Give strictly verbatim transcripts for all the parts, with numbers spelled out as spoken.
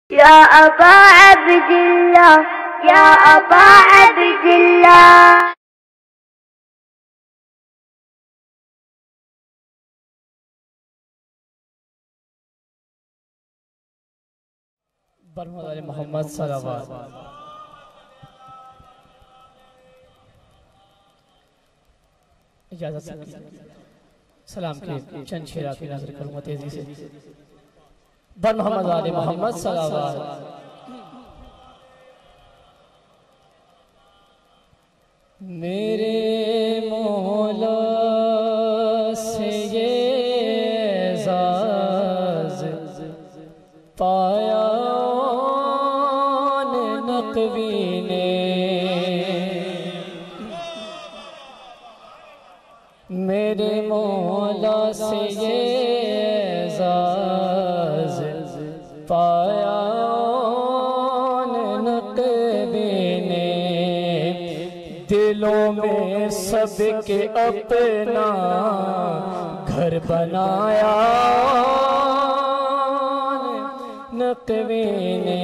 या अबा अब्दिल्लाह, या अबा अब्दिल्लाह। बरमदार मोहम्मद सल्लल्लाहु इजाजत सलाम की चंद शेरा की नजर करूंगा तेजी से। बर मोहम्मद आले मोहम्मद सल्लल्लाहु मेरे मौला से ये एजाज़ पाया नक़वी ने, मेरे मौला से ये एजाज़ पाया नक़वी ने, दिलों में सबके अपना घर बनाया नक़वी ने।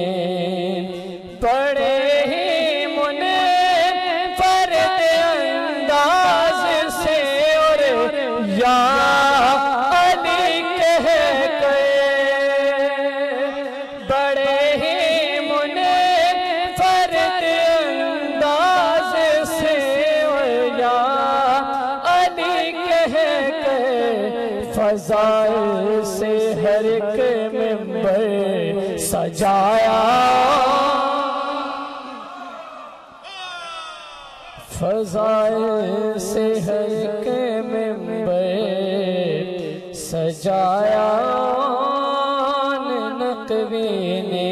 बड़े ही मुनफ़रिद अंदाज़ से और या अली कह गए, बड़े ही मुनफ़रिद अंदाज़ से और या अली कह गए, फ़ज़ाइल से हर एक मिंबर सजाया, फ़ज़ाइल से हर एक मिंबर सजाया नक़वी ने।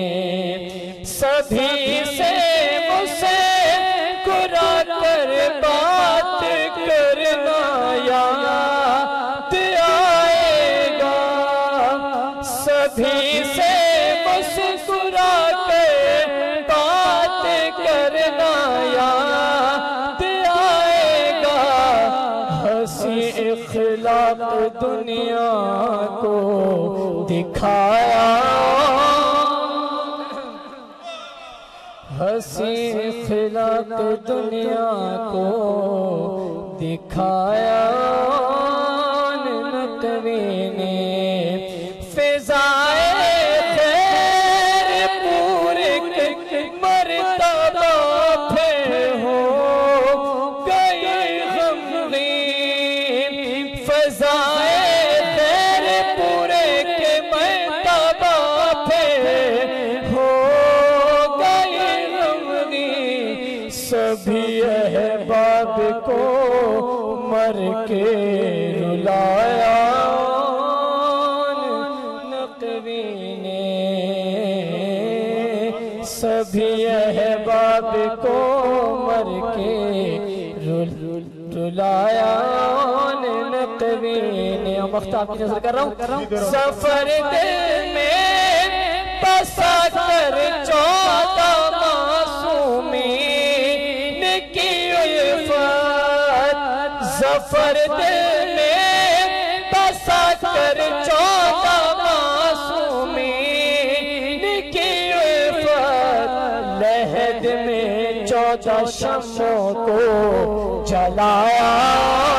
सभी से मुझसे कुरा कर बात करना याद आएगा, सभी से मुस्कुरा कर बात करना याद आएगा, हंसी इखलाक दुनिया को दिखाया, हंसी इखलाक दुनिया को दिखाया नक़वी ने। फ़िज़ाए खैर पूरे मर्तबा पे हो गई गमगीन, फ़िज़ाए खैर पूरे के मर्तबा पे हो गई गमगीन, सभी अहबाब को मर के रुलाया नक़वी ने, सभी अहबाब को मर के रुलाया नक़वी ने। मख्ताब की नज़र कर रहा हूँ। सफर दिल में बसा कर चौदह मासूमीन की उल्फत, सफर दिल में बसा कर चौदह मासूमीन की उल्फत, लहद में चौदह शम्मों को जलाया